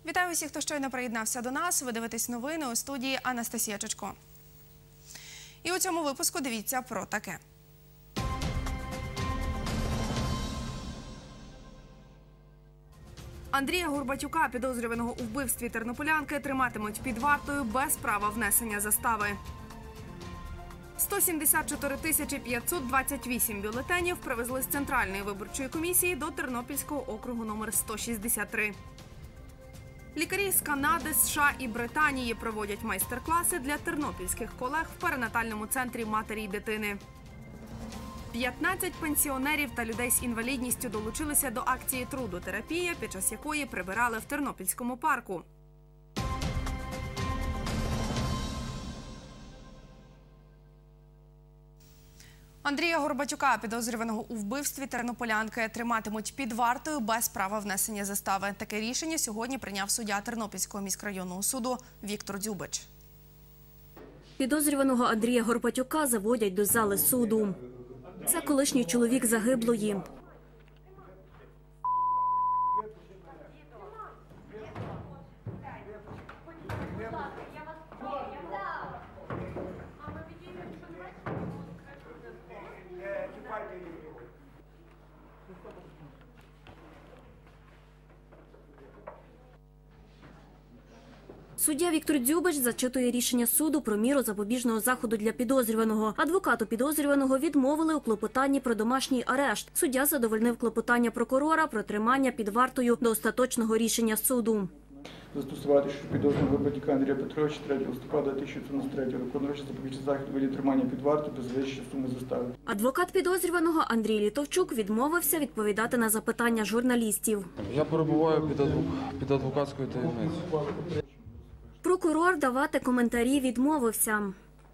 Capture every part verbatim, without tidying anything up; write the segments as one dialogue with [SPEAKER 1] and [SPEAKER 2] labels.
[SPEAKER 1] Вітаю усіх, хто щойно приєднався до нас. Ви дивитесь новини, у студії Анастасія Чечко. І у цьому випуску дивіться про таке. Андрія Горбатюка, підозрюваного у вбивстві тернополянки, триматимуть під вартою без права внесення застави. сто сімдесят чотири тисячі п'ятсот двадцять вісім бюлетенів привезли з Центральної виборчої комісії до Тернопільського округу номер сто шістдесят три. Лікарі з Канади, США і Британії проводять майстер-класи для тернопільських колег в перинатальному центрі матері й дитини. п'ятнадцять пенсіонерів та людей з інвалідністю долучилися до акції «Трудотерапія», під час якої прибирали в Тернопільському парку. Андрія Горбатюка, підозрюваного у вбивстві тернополянки, триматимуть під вартою без права внесення застави. Таке рішення сьогодні прийняв суддя Тернопільського міськрайонного суду Віктор Дзюбич.
[SPEAKER 2] Підозрюваного Андрія Горбатюка заводять до зали суду. Це колишній чоловік загиблої. Суддя Віктор Дзюбич зачитує рішення суду про міру запобіжного заходу для підозрюваного. Адвокату підозрюваного відмовили у клопотанні про домашній арешт. Суддя задовольнив клопотання прокурора про тримання під вартою до остаточного рішення суду.
[SPEAKER 3] Застосувати, що підозрюваного Горбатюка Андрія Петровича третього листопада дві тисячі дев'яносто третього року народження запобіжний захід у виді тримання під вартою без вищої суми застави.
[SPEAKER 2] Адвокат підозрюваного Андрій Літовчук відмовився відповідати на запитання журналістів.
[SPEAKER 4] Я перебуваю під, адвок... під адвокатською таємницею.
[SPEAKER 2] Прокурор давати коментарі відмовився.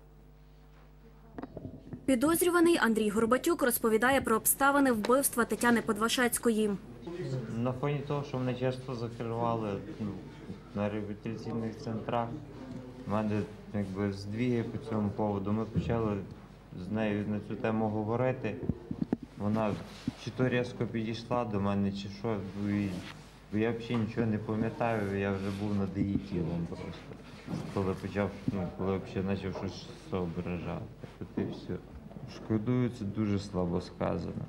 [SPEAKER 2] Підозрюваний Андрій Горбатюк розповідає про обставини вбивства Тетяни Подвашецької.
[SPEAKER 5] На фоні того, що мене часто закривали на реабілітаційних центрах, в мене якби здвіги по цьому поводу. Ми почали з нею на цю тему говорити. Вона чи то різко підійшла до мене, чи що. Бо я взагалі нічого не пам'ятаю, я вже був над її тілом просто. Коли почав, ну, коли взагалі почав щось соображати. От і все. Шкодую, це дуже слабо сказано.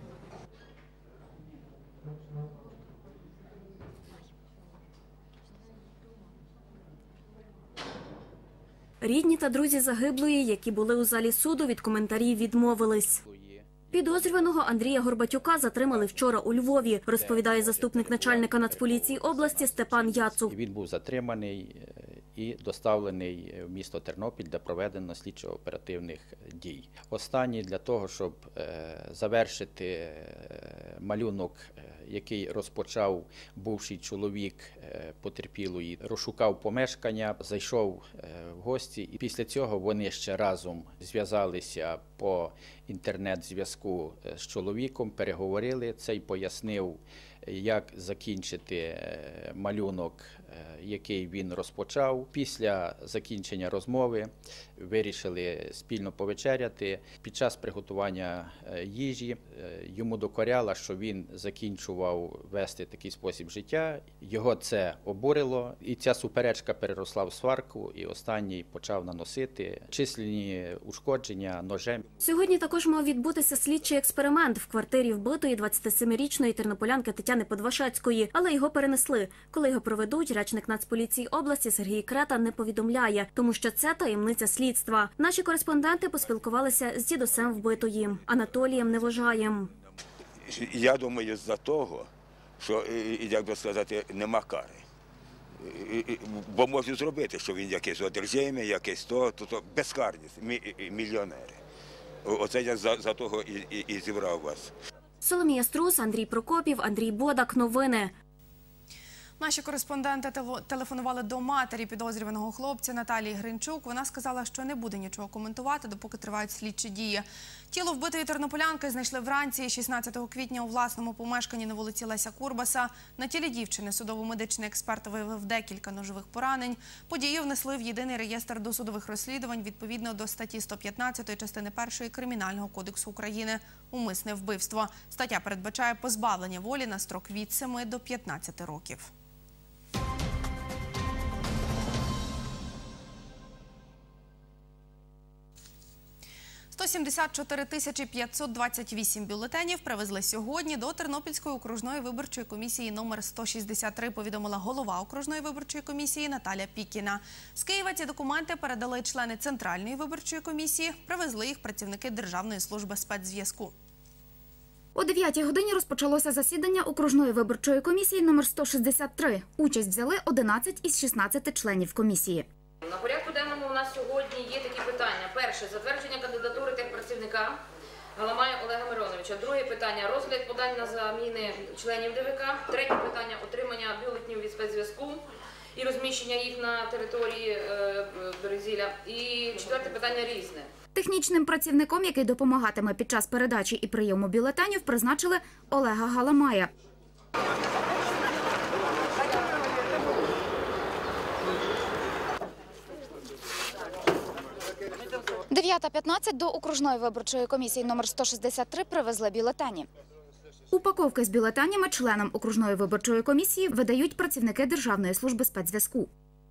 [SPEAKER 2] Рідні та друзі загиблої, які були у залі суду, від коментарів відмовились. Підозрюваного Андрія Горбатюка затримали вчора у Львові, розповідає заступник начальника Нацполіції області Степан Яцук.
[SPEAKER 6] Він був затриманий і доставлений в місто Тернопіль для проведення слідчо-оперативних дій. Останній для того, щоб завершити малюнок, який розпочав бувший чоловік потерпілої, розшукав помешкання, зайшов в гості, і після цього вони ще разом зв'язалися по інтернет-зв'язку з чоловіком, переговорили, цей пояснив, як закінчити малюнок, який він розпочав. Після закінчення розмови вирішили спільно повечеряти. Під час приготування їжі йому докоряло, що він закінчував вести такий спосіб життя. Його це обурило, і ця суперечка переросла в сварку, і останній почав наносити численні ушкодження ножем.
[SPEAKER 2] Сьогодні також мав відбутися слідчий експеримент в квартирі вбитої двадцятисемирічної тернополянки Тетяни Подвашецької, але його перенесли. Коли його проведуть, речник Нацполіції області Сергій Крета не повідомляє, тому що це таємниця слідства. Наші кореспонденти поспілкувалися з дідусем вбитої Анатолієм Невожаєм.
[SPEAKER 7] Я думаю, з-за того, що, як би сказати, нема кари. Бо можуть зробити, що він якийсь одержимий, якийсь то, то, то безкарність, мільйонери. Оце я за, за того і, і, і зібрав вас.
[SPEAKER 2] Соломія Струс, Андрій Прокопів, Андрій Бодак. Новини.
[SPEAKER 1] Наші кореспонденти телефонували до матері підозрюваного хлопця Наталії Гринчук. Вона сказала, що не буде нічого коментувати, допоки тривають слідчі дії. Тіло вбитої тернополянки знайшли вранці шістнадцятого квітня у власному помешканні на вулиці Леся Курбаса. На тілі дівчини судово-медичний експерт виявив декілька ножових поранень. Подію внесли в єдиний реєстр досудових розслідувань відповідно до статті сто п'ятнадцять частини першої Кримінального кодексу України «Умисне вбивство». Стаття передбачає позбавлення волі на строк від семи до п'ятнадцяти років. сімдесят чотири тисячі п'ятсот двадцять вісім бюлетенів привезли сьогодні до Тернопільської окружної виборчої комісії номер сто шістдесят три, повідомила голова окружної виборчої комісії Наталя Пікіна. З Києва ці документи передали члени Центральної виборчої комісії, привезли їх працівники Державної служби спецзв'язку.
[SPEAKER 8] О дев'ятій годині розпочалося засідання окружної виборчої комісії номер сто шістдесят три. Участь взяли одинадцять із шістнадцяти членів комісії.
[SPEAKER 9] На порядку денному у нас сьогодні є такі питання. Перше – затвердження кандидатури техпрацівника Галамая Олега Мироновича. Друге питання – розгляд подань на заміни членів ДВК. Третє питання – отримання бюлетнів від спецзв'язку і розміщення їх на території Березіля. І четверте питання – різне.
[SPEAKER 8] Технічним працівником, який допомагатиме під час передачі і прийому бюлетенів, призначили Олега Галамая. дев'ята п'ятнадцять до окружної виборчої комісії номер сто шістдесят три привезли бюлетені. Упаковки з бюлетенями членам окружної виборчої комісії видають працівники Державної служби спецзв'язку.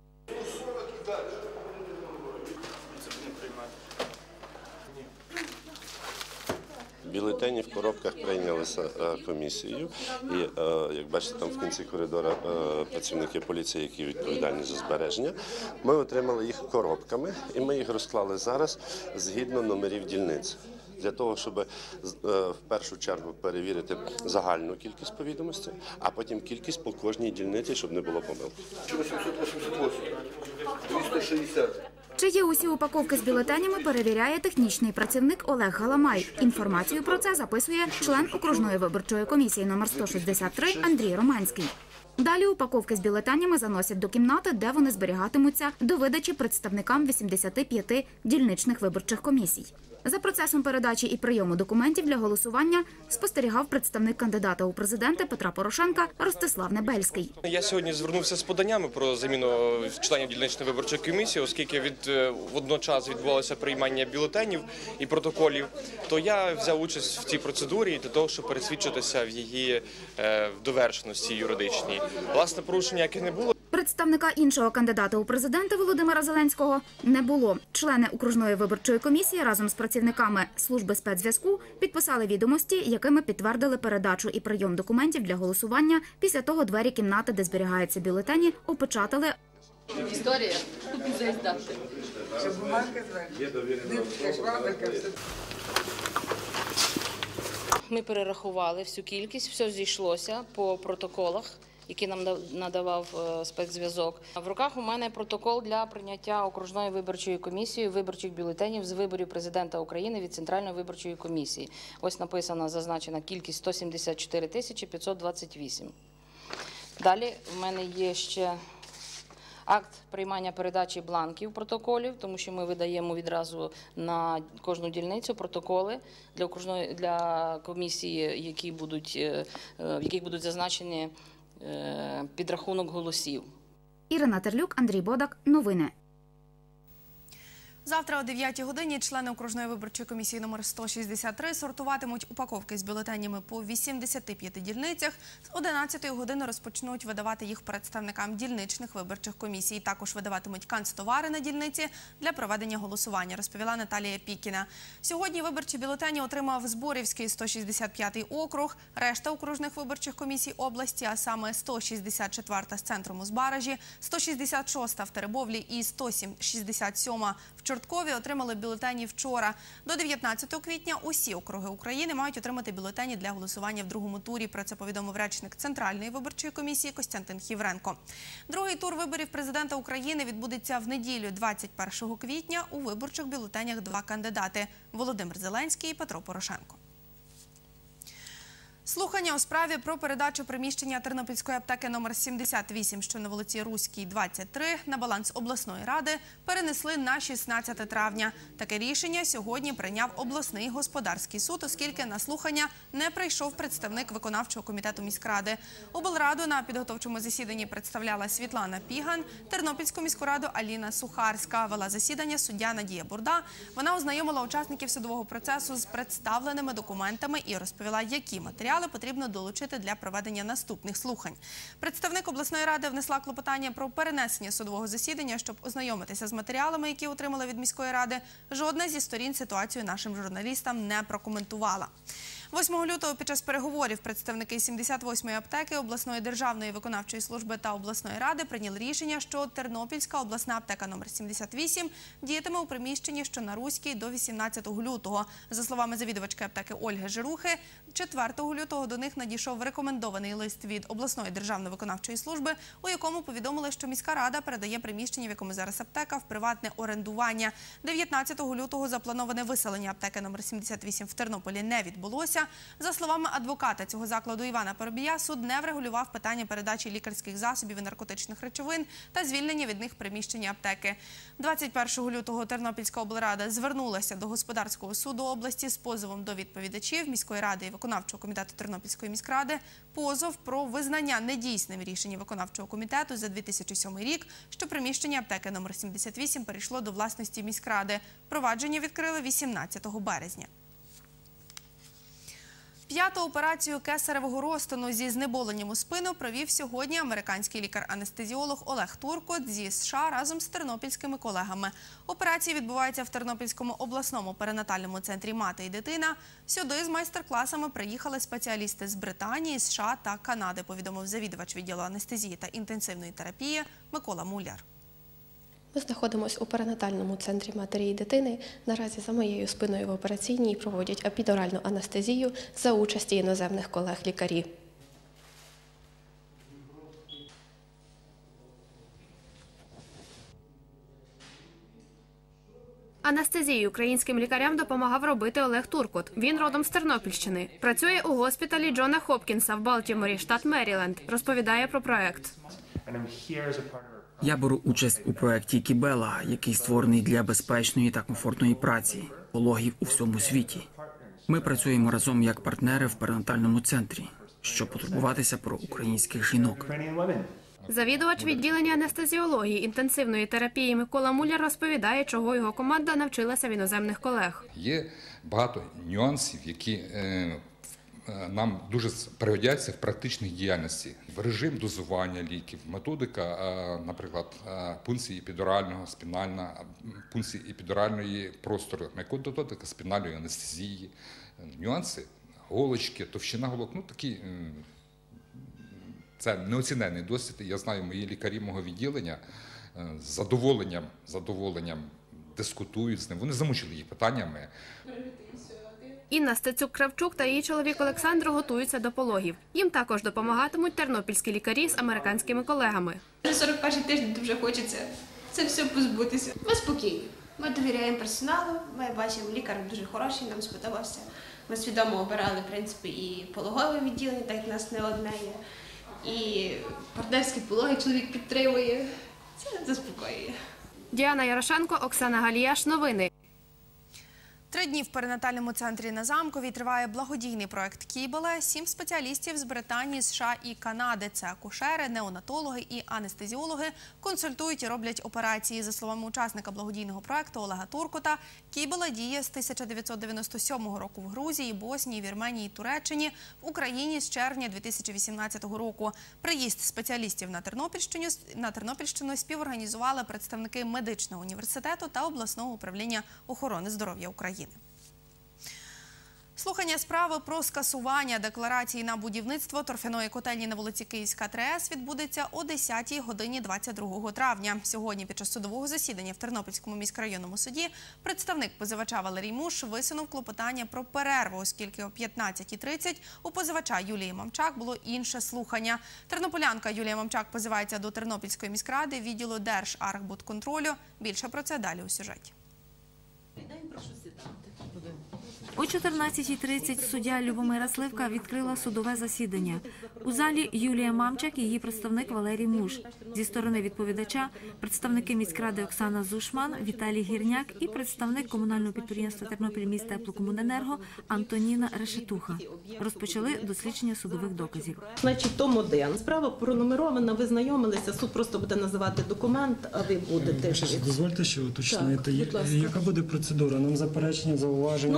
[SPEAKER 10] Бюлетені в коробках прийнялися комісією, і, як бачите, там в кінці коридора працівники поліції, які відповідальні за збереження, ми отримали їх коробками, і ми їх розклали зараз згідно номерів дільниць. Для того, щоб в першу чергу перевірити загальну кількість повідомостей, а потім кількість по кожній дільниці, щоб не було помилки.
[SPEAKER 11] вісімсот вісімдесят вісім, двісті шістдесят.
[SPEAKER 8] Чи є усі упаковки з бюлетенями, перевіряє технічний працівник Олег Галамай. Інформацію про це записує член окружної виборчої комісії номер сто шістдесят три Андрій Романський. Далі упаковки з бюлетенями заносять до кімнати, де вони зберігатимуться до видачі представникам вісімдесяти п'яти дільничних виборчих комісій. За процесом передачі і прийому документів для голосування спостерігав представник кандидата у президенти Петра Порошенка Ростислав Небельський.
[SPEAKER 12] Я сьогодні звернувся з поданнями про заміну членів дільничної виборчої комісії, оскільки від водночас відбувалося приймання бюлетенів і протоколів, то я взяв участь в цій процедурі для того, щоб пересвідчитися в її довершеності юридичній. Власне, порушення яких не було.
[SPEAKER 8] Представника іншого кандидата у президенти Володимира Зеленського не було. Члени окружної виборчої комісії разом з працівниками служби спецзв'язку підписали відомості, якими підтвердили передачу і прийом документів для голосування. Після того двері кімнати, де зберігаються бюлетені, опечатали.
[SPEAKER 9] Історія. Ми перерахували всю кількість, все зійшлося по протоколах, які нам надавав спецзв'язок. В руках у мене протокол для прийняття окружної виборчої комісії виборчих бюлетенів з виборів президента України від Центральної виборчої комісії. Ось написана, зазначена кількість сто сімдесят чотири тисячі п'ятсот двадцять вісім. Далі в мене є ще акт приймання передачі бланків протоколів, тому що ми видаємо відразу на кожну дільницю протоколи для окружної для комісії, які будуть в яких будуть зазначені підрахунок голосів.
[SPEAKER 8] Ірина Терлюк, Андрій Бодак. Новини.
[SPEAKER 1] Завтра о дев'ятій годині члени окружної виборчої комісії номер сто шістдесят три сортуватимуть упаковки з бюлетенями по вісімдесяти п'яти дільницях. З одинадцятої години розпочнуть видавати їх представникам дільничних виборчих комісій. Також видаватимуть канцтовари на дільниці для проведення голосування, розповіла Наталія Пікіна. Сьогодні виборчі бюлетені отримав Зборівський сто шістдесят п'ятий округ, решта окружних виборчих комісій області, а саме сто шістдесят четверта з центром у Збаражі, сто шістдесят шоста в Теребовлі і сто шістдесят сьома в Чорткові отримали бюлетені вчора. До дев'ятнадцятого квітня усі округи України мають отримати бюлетені для голосування в другому турі. Про це повідомив речник Центральної виборчої комісії Костянтин Хівренко. Другий тур виборів президента України відбудеться в неділю, двадцять першого квітня. У виборчих бюлетенях два кандидати – Володимир Зеленський і Петро Порошенко. Слухання у справі про передачу приміщення Тернопільської аптеки номер сімдесят вісім, що на вулиці Руській, двадцять три, на баланс обласної ради, перенесли на шістнадцяте травня. Таке рішення сьогодні прийняв обласний господарський суд, оскільки на слухання не прийшов представник виконавчого комітету міськради. Облраду на підготовчому засіданні представляла Світлана Піган, Тернопільську міську раду Аліна Сухарська. Вела засідання суддя Надія Бурда. Вона ознайомила учасників судового процесу з представленими документами і розповіла, які матеріали матеріали потрібно долучити для проведення наступних слухань. Представник обласної ради внесла клопотання про перенесення судового засідання, щоб ознайомитися з матеріалами, які отримали від міської ради. Жодна зі сторін ситуацію нашим журналістам не прокоментувала. восьмого лютого під час переговорів представники сімдесят восьмої аптеки, обласної державної виконавчої служби та обласної ради прийняли рішення, що Тернопільська обласна аптека номер сімдесят вісім діятиме у приміщенні, що на Руській, до вісімнадцятого лютого. За словами завідувачки аптеки Ольги Жирухи, четвертого лютого до них надійшов рекомендований лист від обласної державної виконавчої служби, у якому повідомили, що міська рада передає приміщення, в якому зараз аптека, в приватне орендування. дев'ятнадцятого лютого заплановане виселення аптеки номер сімдесят вісім в Тернополі не відбулося. За словами адвоката цього закладу Івана Парубія, суд не врегулював питання передачі лікарських засобів і наркотичних речовин та звільнення від них приміщення аптеки. двадцять першого лютого Тернопільська облрада звернулася до Господарського суду області з позовом до відповідачів міської ради і виконавчого комітету Тернопільської міськради. Позов про визнання недійсним рішення виконавчого комітету за дві тисячі сьомий рік, що приміщення аптеки номер сімдесят вісім перейшло до власності міськради. Провадження відкрили вісімнадцятого березня. П'яту операцію кесаревого розтину зі знеболенням у спину провів сьогодні американський лікар-анестезіолог Олег Туркот зі США разом з тернопільськими колегами. Операції відбуваються в Тернопільському обласному перинатальному центрі «Мати і дитина». Сюди з майстер-класами приїхали спеціалісти з Британії, США та Канади, повідомив завідувач відділу анестезії та інтенсивної терапії Микола Муляр.
[SPEAKER 13] Ми знаходимося у перинатальному центрі матері і дитини. Наразі за моєю спиною в операційній проводять епідуральну анестезію за участі іноземних колег-лікарів.
[SPEAKER 1] Анестезію українським лікарям допомагав робити Олег Туркот. Він родом з Тернопільщини. Працює у госпіталі Джона Хопкінса в Балтіморі, штат Меріленд. Розповідає про проект.
[SPEAKER 14] Я беру участь у проєкті «Кібела», який створений для безпечної та комфортної праці пологів у всьому світі. Ми працюємо разом як партнери в перинатальному центрі, щоб потурбуватися про українських жінок.
[SPEAKER 1] Завідувач відділення анестезіології інтенсивної терапії Микола Муляр розповідає, чого його команда навчилася в іноземних колег.
[SPEAKER 15] Є багато нюансів, які нам дуже пригодяться в практичній діяльності. Режим дозування ліків, методика, наприклад, пункції епідурального, спінальна, пункції епідуральної простору, методика спінальної анестезії, нюанси, голочки, товщина голок, ну такі, це неоцінений досвід. Я знаю, мої лікарі мого відділення з задоволенням, задоволенням дискутують з ним, вони замучили їх питаннями.
[SPEAKER 1] Інна Стецюк-Кравчук та її чоловік Олександр готуються до пологів. Їм також допомагатимуть тернопільські лікарі з американськими колегами.
[SPEAKER 16] сорок перший тиждень дуже хочеться це все позбутися. Ми спокійні. Ми довіряємо персоналу, ми бачимо, лікар дуже хороший, нам сподобався. Ми свідомо обирали, в принципі, і пологове відділення, так як в нас не одне є, і партнерські пологи чоловік підтримує. Це заспокоює.
[SPEAKER 1] Діана Ярошенко, Оксана Галіяш. Новини. Три дні в перинатальному центрі на Замковій триває благодійний проект «Кібела». Сім спеціалістів з Британії, США і Канади – це акушери, неонатологи і анестезіологи – консультують і роблять операції. За словами учасника благодійного проекту Олега Туркота, «Кібела» діє з тисяча дев'ятсот дев'яносто сьомого року в Грузії, Боснії, Вірменії, Туреччині, в Україні з червня дві тисячі вісімнадцятого року. Приїзд спеціалістів на Тернопільщину, на Тернопільщину співорганізували представники медичного університету та обласного управління охорони здоров'я України. Слухання справи про скасування декларації на будівництво торфяної котельні на вулиці Київська, три С відбудеться о десятій годині двадцять другого травня. Сьогодні під час судового засідання в Тернопільському міськрайонному суді представник позивача Валерій Муш висунув клопотання про перерву, оскільки о п'ятнадцятій тридцять у позивача Юлії Мамчак було інше слухання. Тернополянка Юлія Мамчак позивається до Тернопільської міськради, відділу Держархбудконтролю. Більше про це далі у сюжеті.
[SPEAKER 17] О чотирнадцятій тридцять суддя Любомира Сливка відкрила судове засідання. У залі Юлія Мамчак і її представник Валерій Муш. Зі сторони відповідача – представники міськради Оксана Зушман, Віталій Гірняк і представник комунального підприємства «Тернопільміськтеплокомуненерго» Антоніна Решетуха. Розпочали дослідження судових доказів.
[SPEAKER 18] Значить, том один. Справа пронумерована, ви знайомилися, суд просто буде називати документ, а ви будете.
[SPEAKER 19] Дозвольте ще уточнити, яка буде процедура? Нам заперечення, зауваження, пояснення?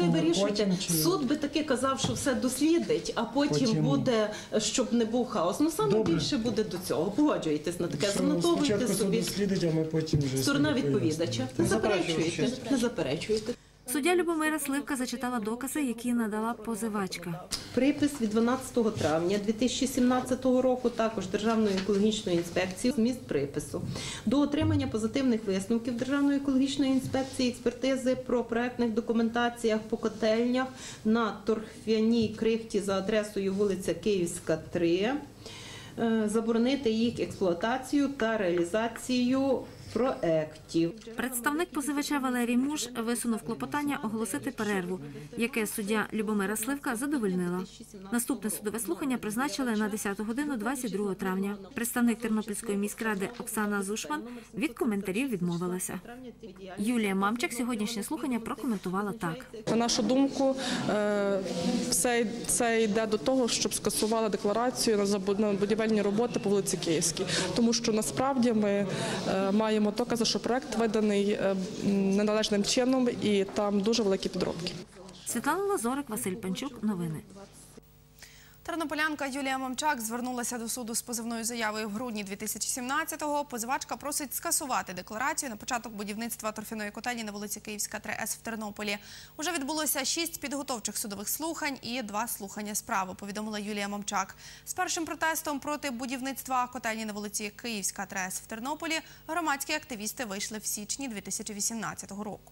[SPEAKER 18] ви вирішуєте. Суд би таки казав, що все дослідить, а потім, потім... буде, щоб не був хаос. Ну, саме Добре. більше буде до цього. Погоджуєтесь на таке, занотовуйте собі.
[SPEAKER 19] Дослідить, а ми потім вже
[SPEAKER 18] Сторона відповідача. Не заперечуєте. Не заперечуєте.
[SPEAKER 17] Суддя Любомира Сливка зачитала докази, які надала позивачка.
[SPEAKER 18] Припис від дванадцятого травня дві тисячі сімнадцятого року також Державної екологічної інспекції зміст припису. До отримання позитивних висновків Державної екологічної інспекції експертизи про проектних документаціях по котельнях на торф'яній крихті за адресою вулиця Київська, три, заборонити їх експлуатацію та реалізацію проектів.
[SPEAKER 17] Представник позивача Валерій Муш висунув клопотання оголосити перерву, яке суддя Любомира Сливка задовольнила. Наступне судове слухання призначили на десяту годину двадцять другого травня. Представник Тернопільської міськради Оксана Зушман від коментарів відмовилася. Юлія Мамчак сьогоднішнє слухання прокоментувала так.
[SPEAKER 20] На нашу думку, все це йде до того, щоб скасували декларацію на будівельні роботи по вулиці Київській. Тому що насправді ми маємо докази, що проект виданий неналежним чином і там дуже великі підробки.
[SPEAKER 17] Світлана Лазорик, Василь Панчук. Новини.
[SPEAKER 1] Тернополянка Юлія Мамчак звернулася до суду з позовною заявою в грудні дві тисячі сімнадцятого. Позивачка просить скасувати декларацію на початок будівництва торфяної котельні на вулиці Київська, три С в Тернополі. Уже відбулося шість підготовчих судових слухань і два слухання справи, повідомила Юлія Мамчак. З першим протестом проти будівництва котельні на вулиці Київська, три С в Тернополі громадські активісти вийшли в січні дві тисячі вісімнадцятого року.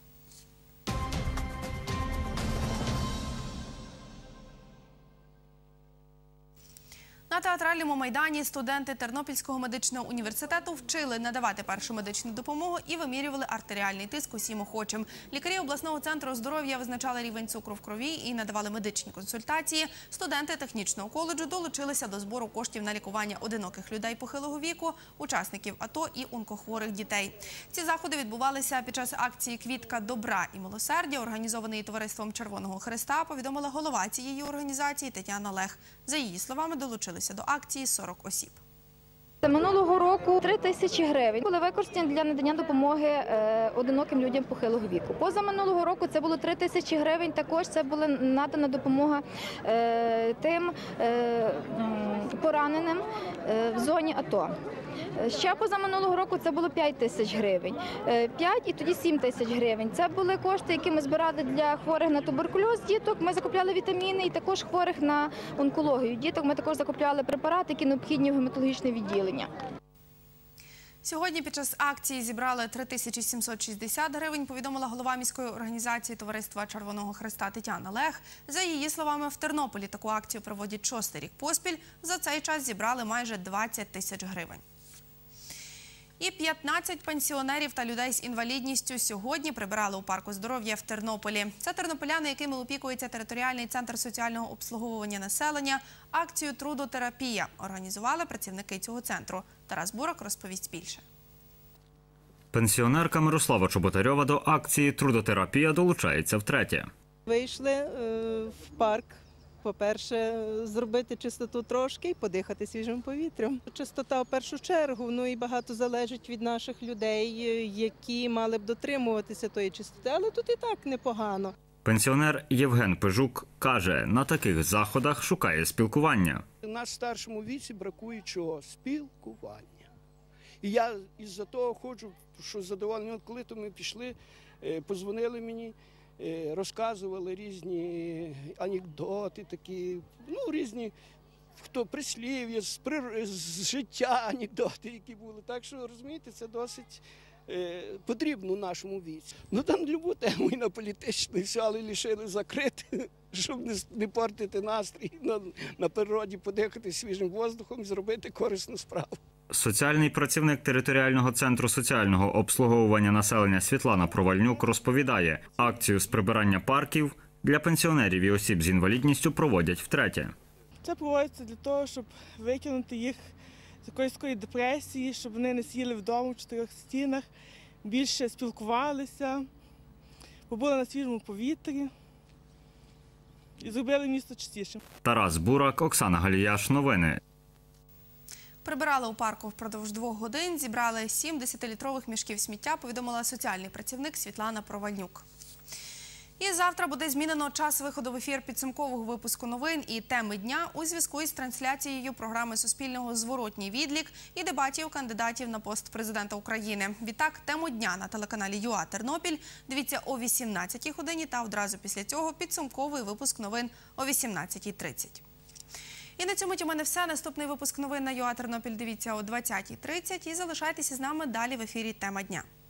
[SPEAKER 1] На театральному майдані студенти Тернопільського медичного університету вчили надавати першу медичну допомогу і вимірювали артеріальний тиск усім охочим. Лікарі обласного центру здоров'я визначали рівень цукру в крові і надавали медичні консультації. Студенти технічного коледжу долучилися до збору коштів на лікування одиноких людей похилого віку, учасників АТО і онкохворих дітей. Ці заходи відбувалися під час акції «Квітка добра і милосердя», організованої товариством Червоного Хреста, повідомила голова цієї організації Тетяна Лех. За її словами, долучилися до акції сорок осіб.
[SPEAKER 21] Минулого року три тисячі гривень були використані для надання допомоги е, одиноким людям похилого віку. Позаминулого року це було три тисячі гривень, також це була надана допомога е, тим е, пораненим е, в зоні АТО. Ще позаминулого року це було п'ять тисяч гривень. п'ять і тоді сім тисяч гривень. Це були кошти, які ми збирали для хворих на туберкульоз діток. Ми закупляли вітаміни і також хворих на онкологію діток. Ми також закупляли препарати, які необхідні в гематологічне відділення.
[SPEAKER 1] Сьогодні під час акції зібрали три тисячі сімсот шістдесят гривень, повідомила голова міської організації Товариства Червоного Хреста Тетяна Лех. За її словами, в Тернополі таку акцію проводять шостий рік поспіль. За цей час зібрали майже двадцять тисяч гривень. І п'ятнадцять пенсіонерів та людей з інвалідністю сьогодні прибирали у парку здоров'я в Тернополі. Це тернополяни, якими опікується територіальний центр соціального обслуговування населення. Акцію «Трудотерапія» організували працівники цього центру. Тарас Бурак розповість більше.
[SPEAKER 22] Пенсіонерка Мирослава Чоботарьова до акції «Трудотерапія» долучається втретє.
[SPEAKER 23] Вийшли е, в парк. По-перше, зробити чистоту трошки і подихати свіжим повітрям. Чистота в першу чергу, ну і багато залежить від наших людей, які мали б дотримуватися тої чистоти, але тут і так непогано.
[SPEAKER 22] Пенсіонер Євген Пижук каже, на таких заходах шукає спілкування.
[SPEAKER 24] У нас в старшому віці бракує чого? Спілкування. І я із-за того хочу, що задоволений, коли то ми пішли, подзвонили мені, розказували різні анекдоти такі, ну, різні, хто прислів'я, з, з життя анекдоти, які були. Так що, розумієте, це досить е, потрібно в нашому віці. Ну, там любу тему і на політичну, і все, але лишили закрити, щоб не, не портити настрій, на, на природі подихати свіжим воздухом і зробити корисну справу.
[SPEAKER 22] Соціальний працівник територіального центру соціального обслуговування населення Світлана Провальнюк розповідає, акцію з прибирання парків для пенсіонерів і осіб з інвалідністю проводять втретє.
[SPEAKER 25] Це проводиться для того, щоб викинути їх з якоїсь такої депресії, щоб вони не сиділи вдома в чотирьох стінах, більше спілкувалися, побули на свіжому повітрі і зробили місто чистішим.
[SPEAKER 22] Тарас Бурак, Оксана Галіяш. Новини.
[SPEAKER 1] Прибирали у парку впродовж двох годин, зібрали сім десятилітрових мішків сміття, повідомила соціальний працівник Світлана Провальнюк. І завтра буде змінено час виходу в ефір підсумкового випуску новин і теми дня у зв'язку із трансляцією програми Суспільного «Зворотній відлік» і дебатів кандидатів на пост президента України. Відтак, тему дня на телеканалі ЮА Тернопіль дивіться о вісімнадцятій годині та одразу після цього підсумковий випуск новин о вісімнадцятій тридцять. І на цьому у мене все. Наступний випуск новин на ЮА Тернопіль дивіться о двадцятій тридцять і залишайтеся з нами далі в ефірі «Тема дня».